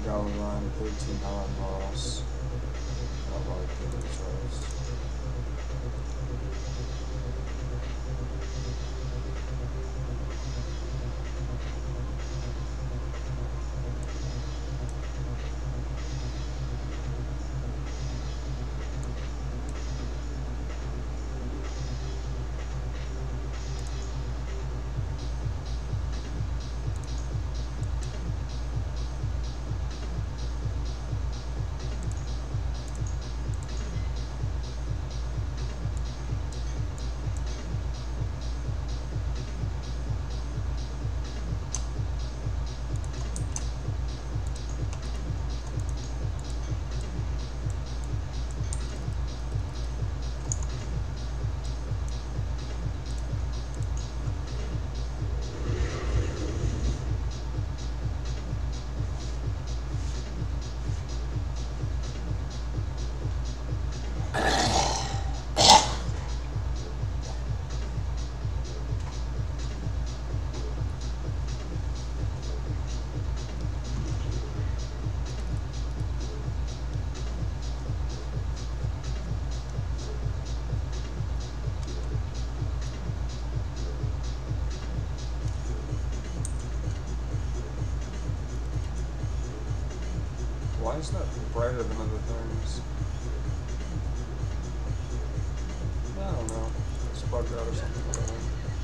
Gallery line, 13 Howard Ross. Not like the choice. Why is that brighter than other things? I don't know. It's bugged out or something. I don't know.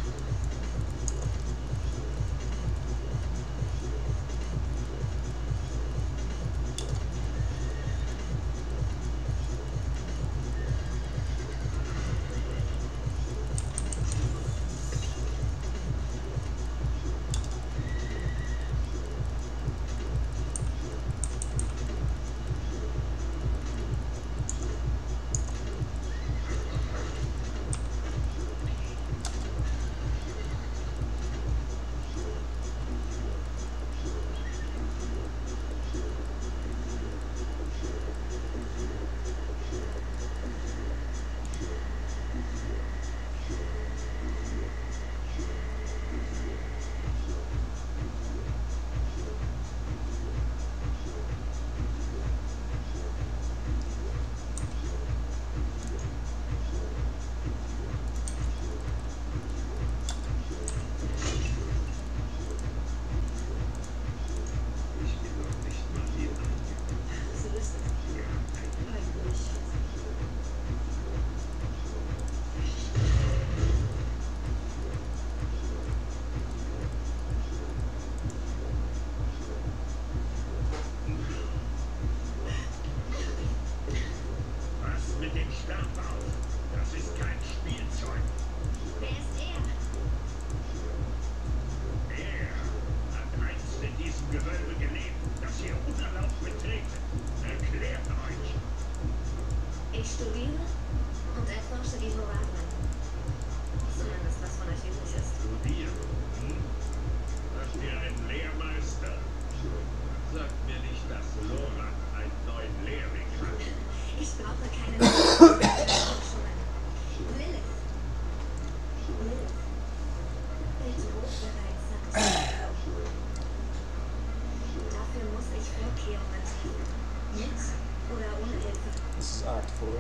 This is Act 4.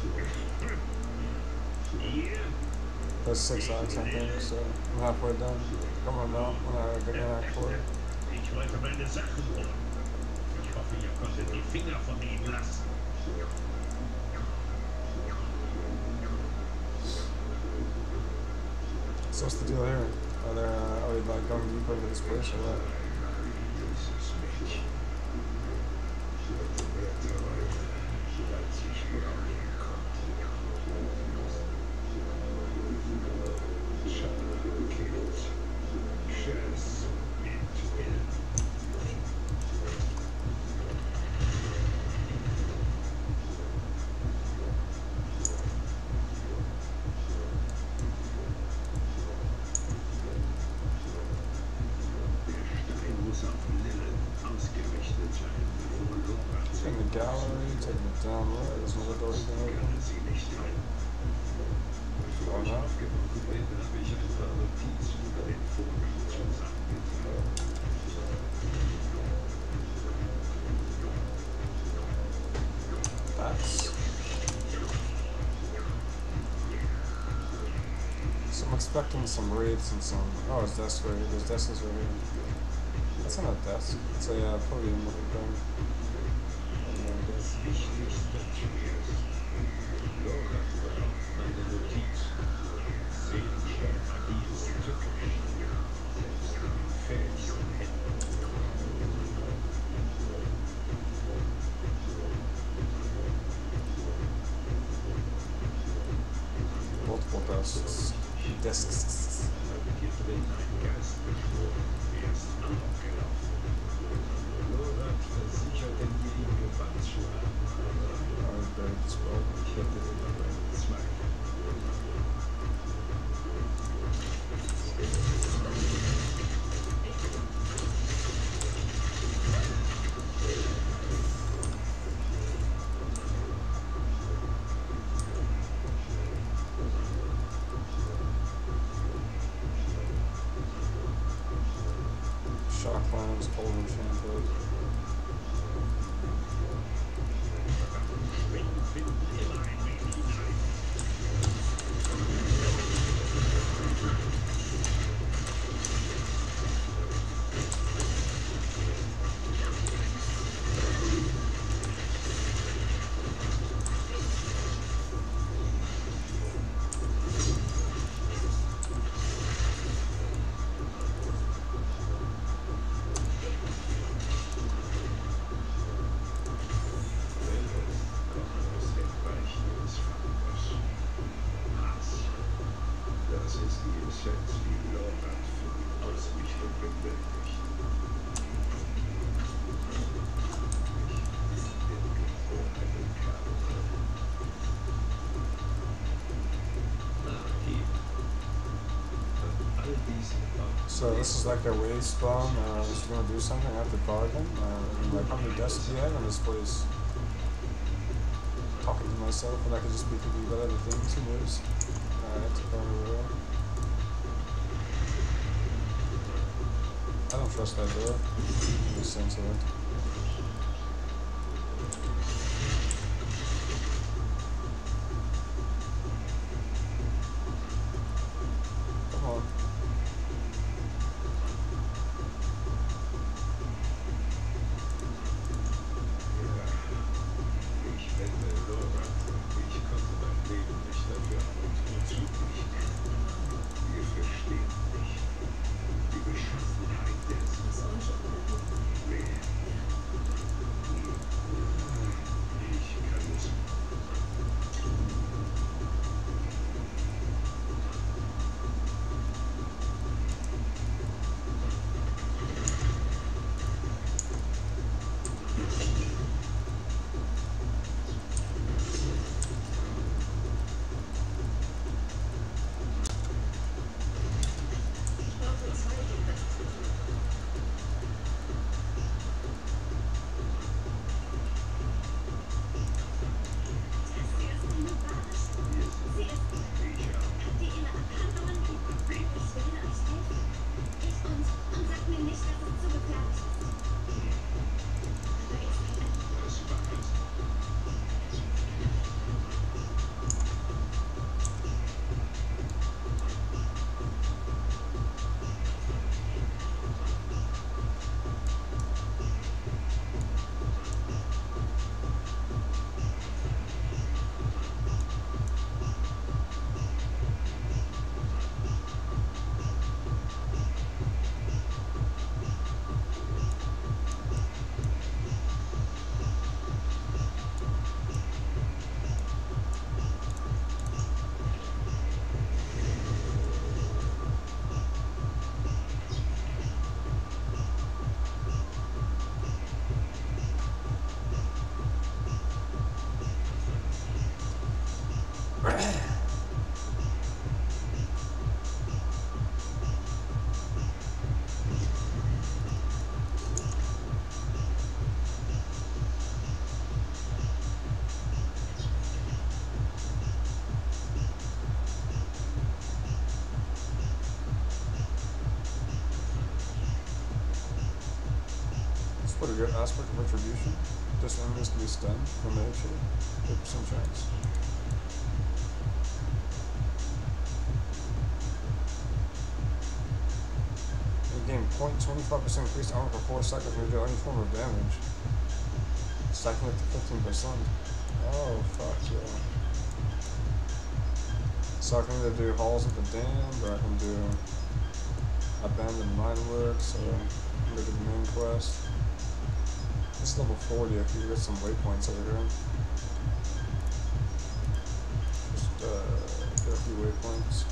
There's 6 acts, I think, so I'm halfway done. Come on now, when I begin Act 4. Ich wollte meine Sachen holen. Ich hoffe, ihr konntet die Finger von ihnen lassen. So what's the deal here? Are they like going deeper into this place or what? In the gallery, taking it down right, there's another door you can open. Oh no? I'm expecting some raids and some. Oh, it's desk raid. There's desks right here. That's not a desk. It's a podium looking thing. Das Wichtigste zuerst. Laura braucht meine Notiz. Seelische Magie ist tückisch. Selbst in den fähigsten Händen. Multiple desks. Desks. Hier drin ein Geist beschworen. Er ist Amok gelaufen. Laura versichert ihn gebannt zu haben. Ich hätte immer meine Zweifel. Shock lamps, cold enchanted. Schwingen finden immer ein wenig hinein. Das ist die Essenz, die Laura für die Ausrichtung benötigt. Ich bin geborener Kampf. Nachgeben. An all diesen Orten. So this is like their wave spawn. If you're gonna do something, I have to bargain. Like how many desks do you have in this place? Talking to myself, and I could just be thinking about other things. Who knows? Alright, over there. I don't trust that door. Makes sense of it. Come on. Ich wende Laura. Ich konnte mein Leben nicht dafür ab und zu nicht. Wir verstehen nicht. Die Beschaffenheit der Sache. Ich kann es. What a good aspect of retribution. This enemies can be stunned when they hit you. 50% chance. 0.25% increased armor for 4 seconds when you do any form of damage. Stacking it to 15%. Oh, fuck yeah. So I can either do Halls of the Damned, or I can do Abandoned Mineworks, or maybe the main quest. This is level 40 if you get some waypoints over here. Just get a few waypoints.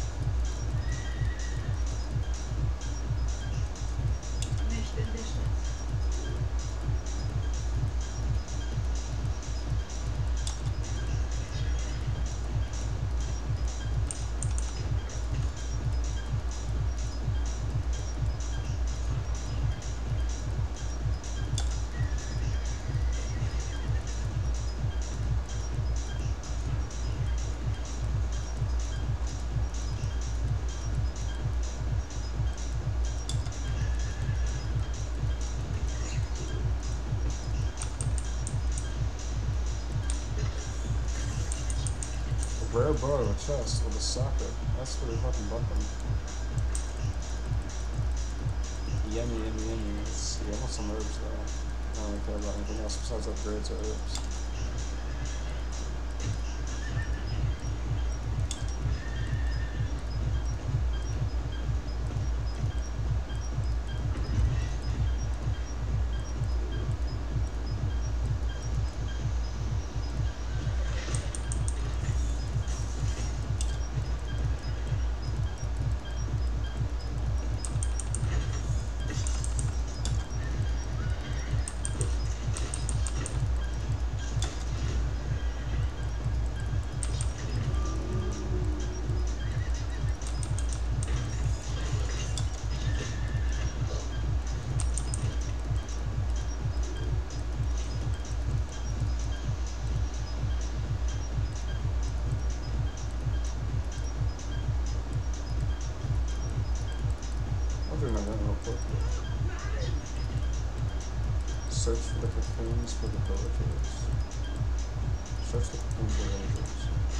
Rare bow of a chest with a socket. That's pretty fucking bumping. Yummy, yummy, yummy. Let's see, I want some herbs though. I don't really care about anything else besides upgrades or herbs. Search for the cocoons for the villagers. Search the cocoons for villagers.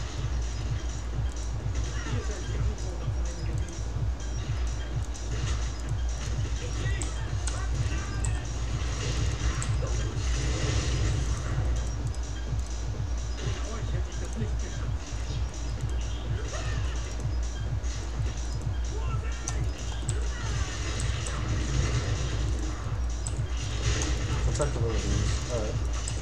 Protect the villagers. Alright.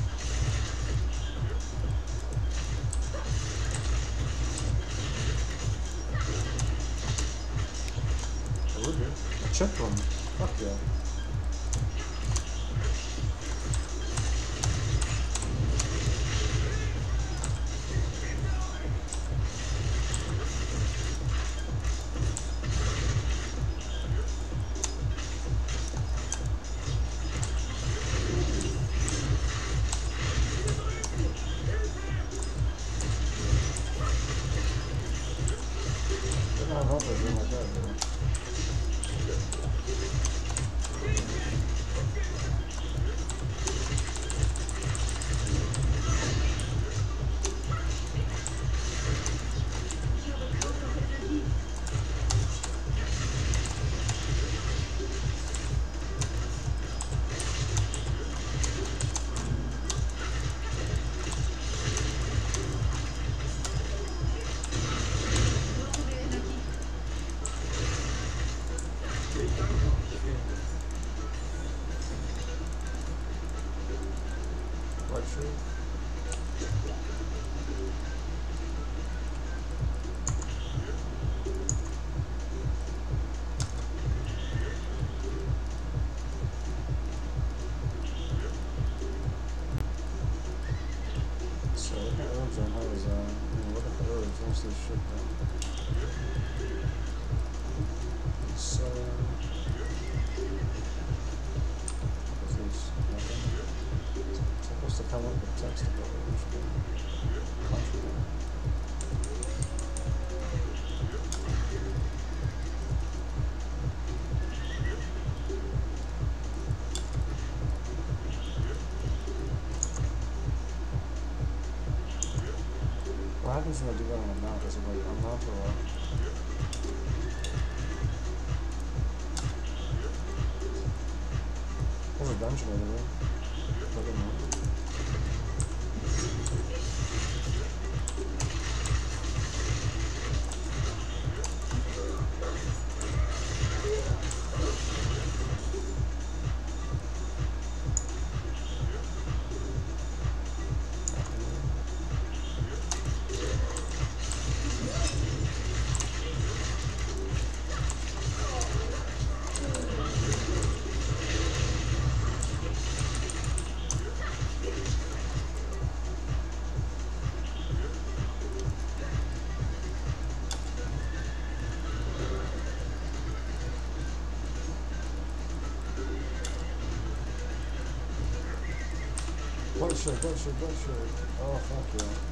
Oh, we're good. I checked one. Fuck yeah. What happens when I do that on a mount? Is it like unmount or what? dungeon over there. Look at that. Bloodshed. Oh, fuck yeah.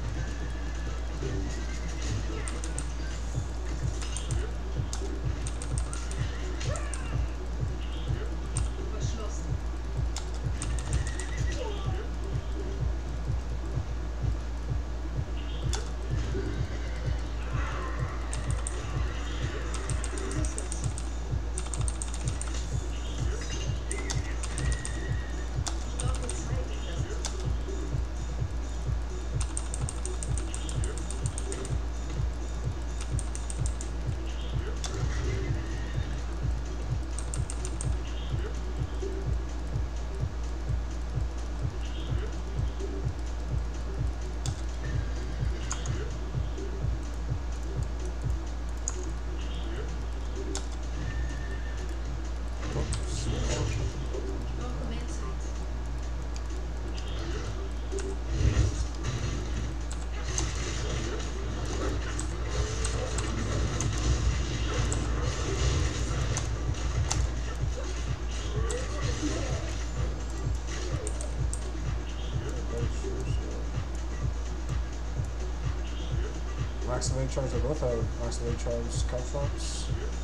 Max evade charge, they both have max evade charge caltrops.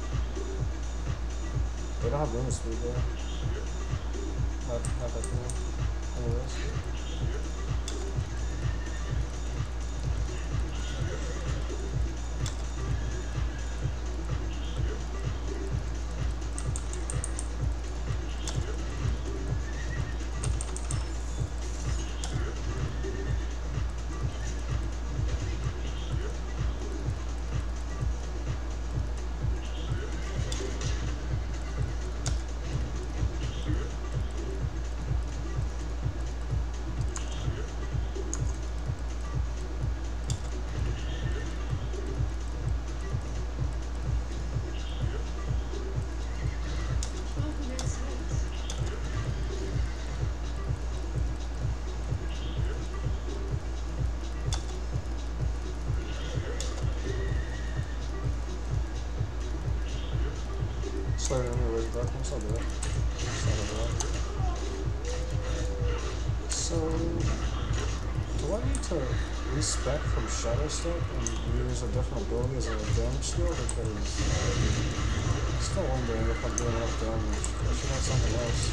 They don't have room speed though. Not that cool. Anyways. Started anyways, darkness, I'll do it. So, do I need to respec from Shadow Step and use a different ability as a damage skill? Because I'm still wondering if I'm doing enough damage. I should have something else.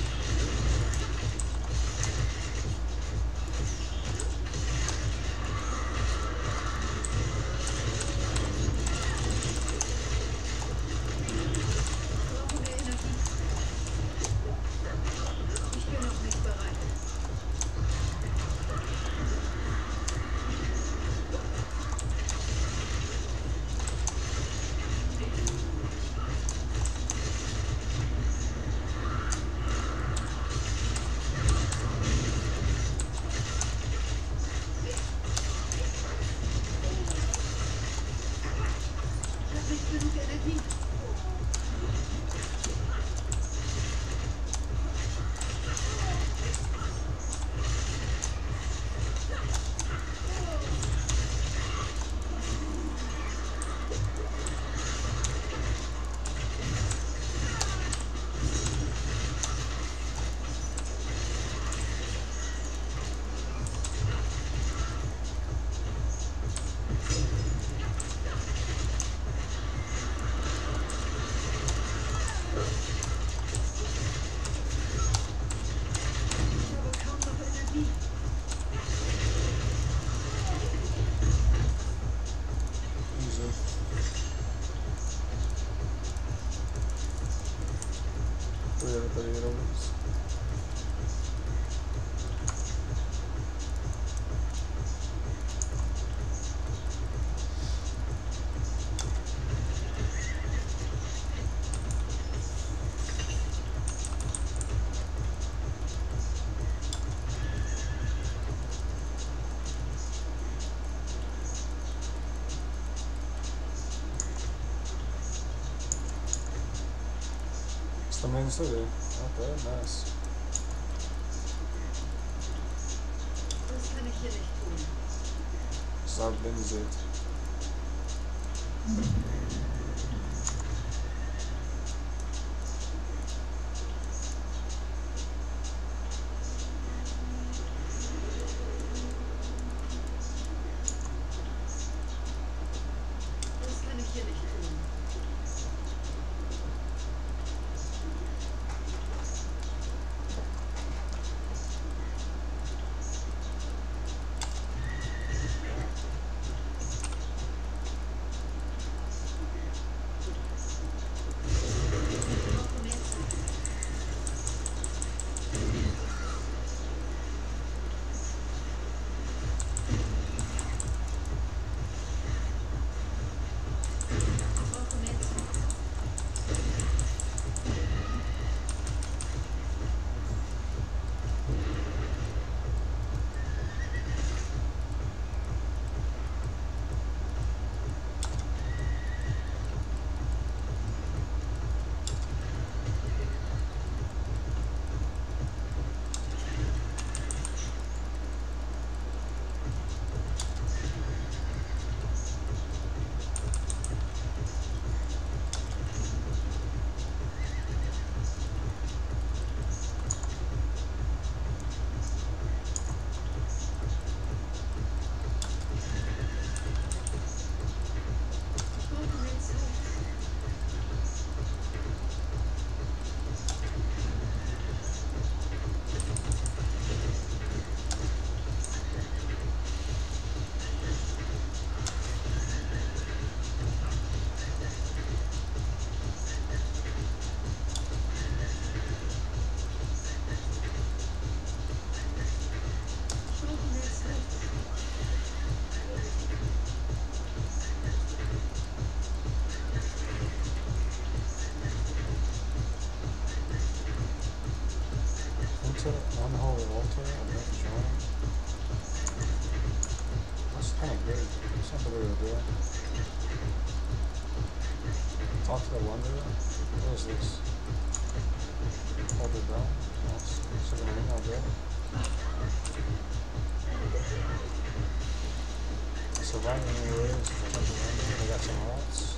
The main city. Okay, nice. Das kann ich hier nicht tun. Sarbinsit. Das kann ich hier nicht tun. Unholy altar, admit join. That's kind of good. That's not the way to do it. Talk to the wanderer. What is this? Hold it down. Nice. Second ring, I'll do it. Surviving anyways. I got some rats.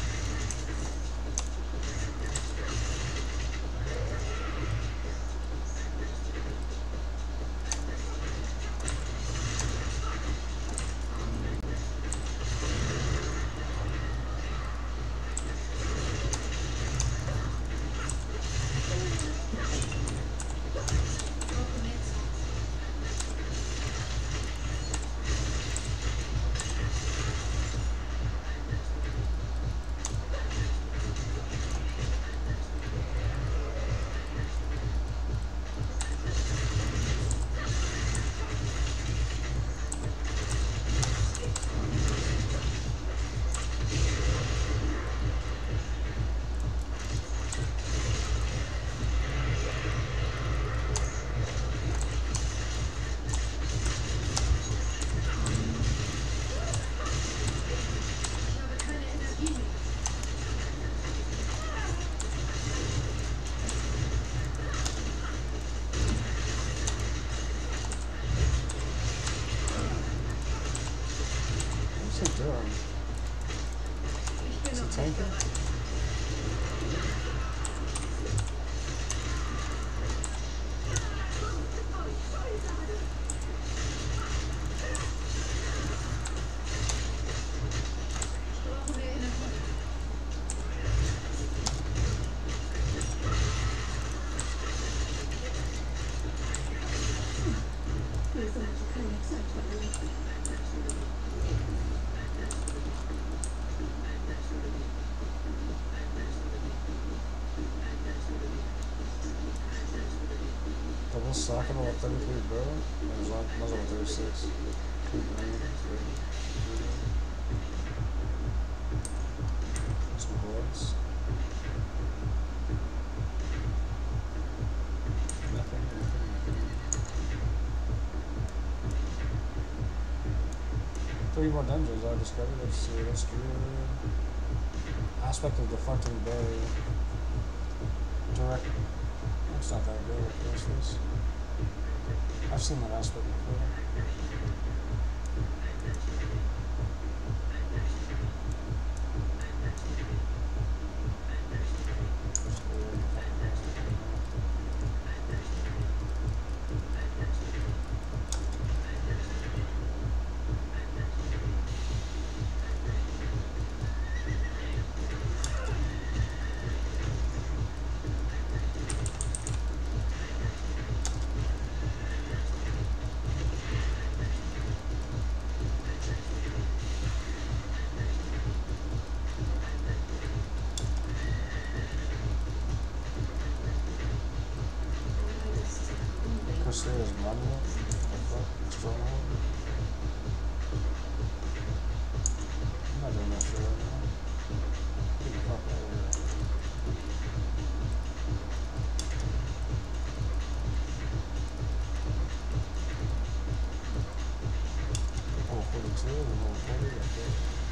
What's he doing? Is he tanking? Double stockable at 33, bro. There's one, might as well 36. Keep running. Some bullets. Nothing. 3 more dungeons I discovered. Let's see, let's do aspect of deflecting bay. direct. It's not that good at this. I've seen that aspect before. There's money up. Strong. I'm not doing that shit right now. Get the fuck out of here. Oh, 42 and 140, okay.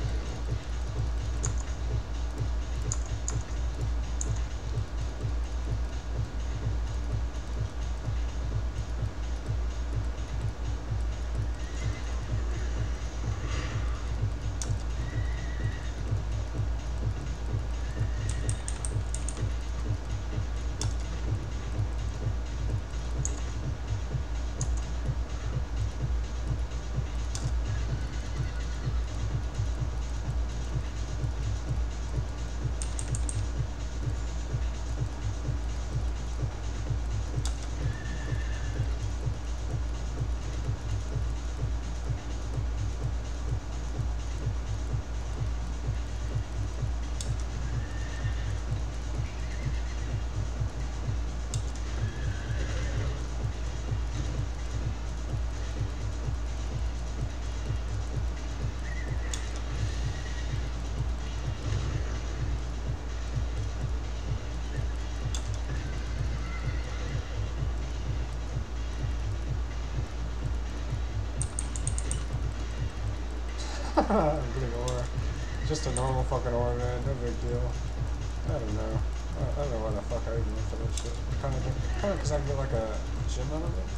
I'm getting ore. Just a normal fucking ore, man. No big deal. I don't know. I don't know why the fuck I even looked at that shit. Kind of because I can get like a gem out of it.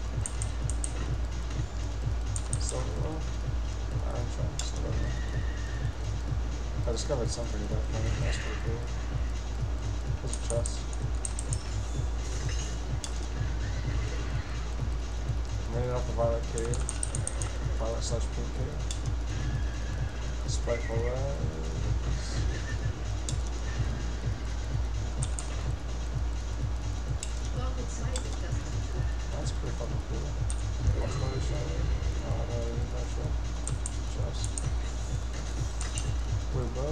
Silver ore. Iron chunks, whatever. I discovered something at that point. That's pretty cool. There's a chest. Made it off the violet cave. Violet/pink cave. Spiteful Rise. That's pretty fucking cool. What's another shot? Oh, no, I need that shot. Chest. Blue bow.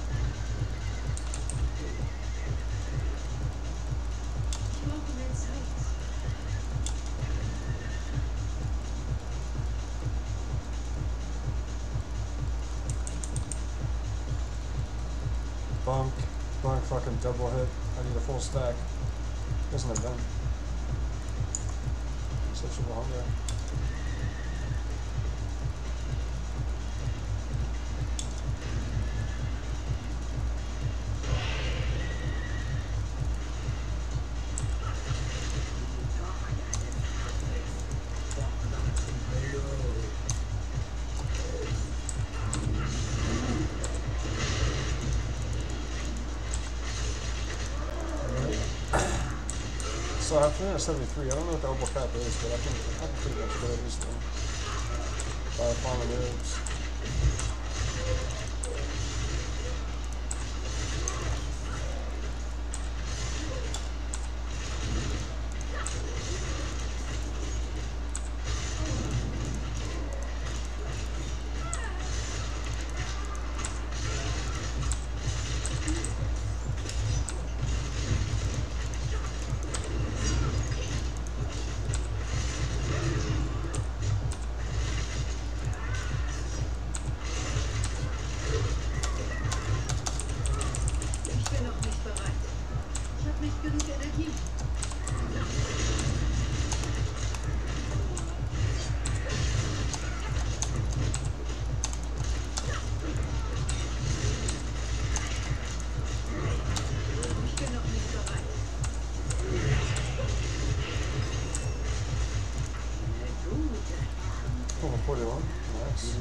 Bunk fucking double hit. I need a full stack. There's an event. Insatiable hunger. So I have 373. I don't know what the opal cap is, but I can pretty much get at least one. By farming herbs. Level 41. Nice.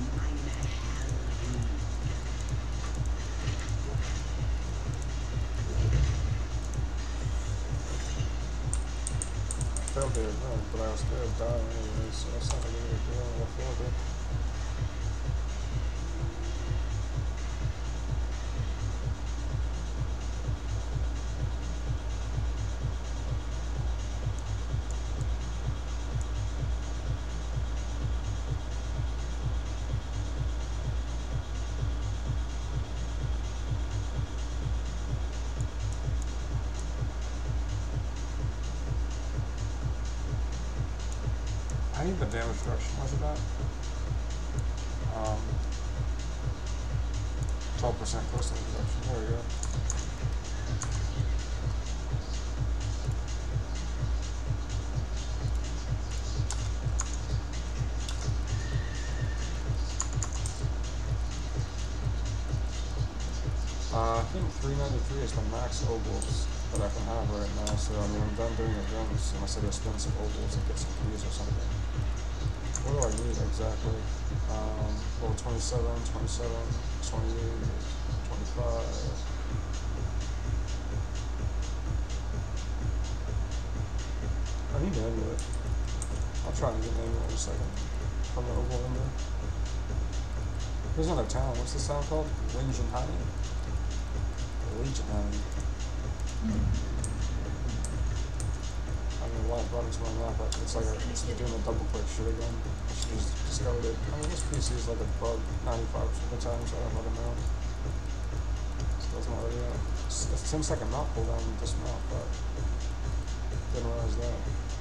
Failed it, no, but I was scared of dying anyway, so that's not a good deal. I failed it. I need the damage reduction. What's it at? 12% close reduction. There we go. I think 393 is the max ovals that I can have right now. So I mean, I'm done doing events unless I go spend some ovals and get some keys or something. What do I need exactly? Level 27, 27, 28, 25. I need an amulet. I'll try and get an amulet in a second. From the oval window. There's another town. What's this town called? Legion Honey? Legion Honey. I don't know why I brought it to my map, but it's like it's doing a double click shit again. I should just discovered it. I mean, this PC is like a bug 95% of the time, so I don't fucking know. So that's not really it seems like a mount pull down with this mount, but didn't realize that.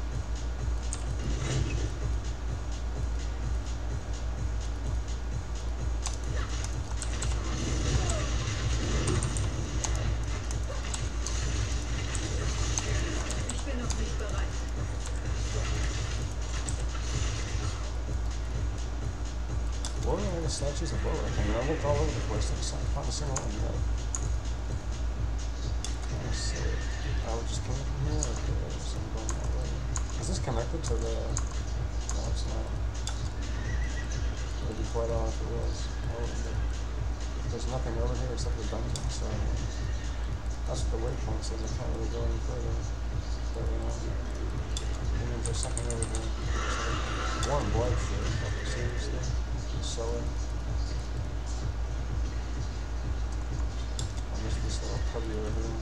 Statues of Boa. I mean, I looked all over the place. I found a single one yet. Let's see. I would just come from here. Okay, so I'm going that way. Is this connected to the... No, it's not. I'd be quite off if it was. There's nothing over here except the dungeon, so that's what the waypoint says. I can't really go any further. But, maybe there's something over here. It's like warm blood shit. Seriously. Selling. I missed this little cubby over here.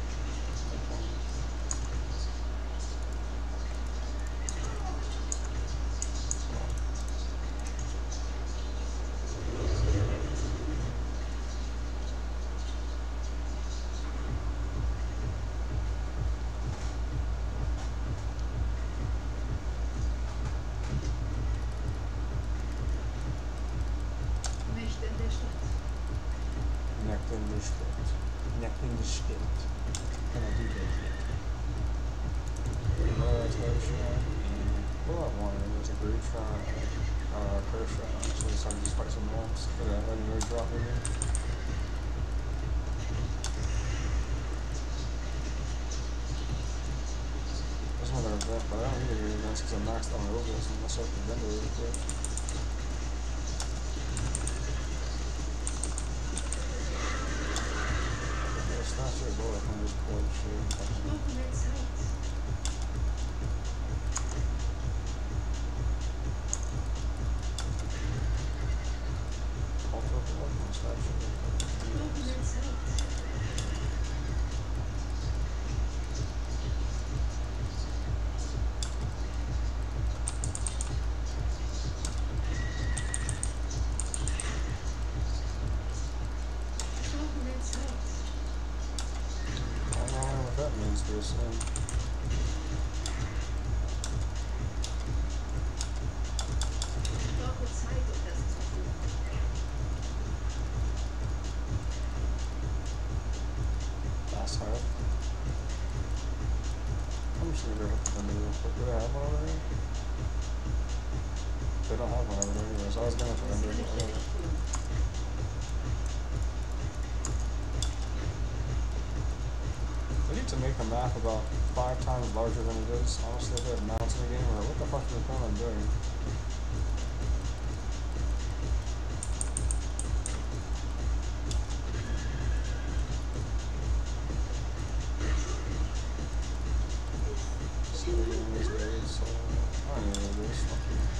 But I don't need any events because I maxed out my ovals unless I can vendor really quick. Yeah, it's not sure, but I can just pull it shit. They don't have one over there anyway, so I was going to render it, but whatever. They need to make the map about 5 times larger than it is. Honestly, if they have mounts in the game, or what the fuck are they planning on doing? So we're getting these raids, so I don't know what it is. Fuck you.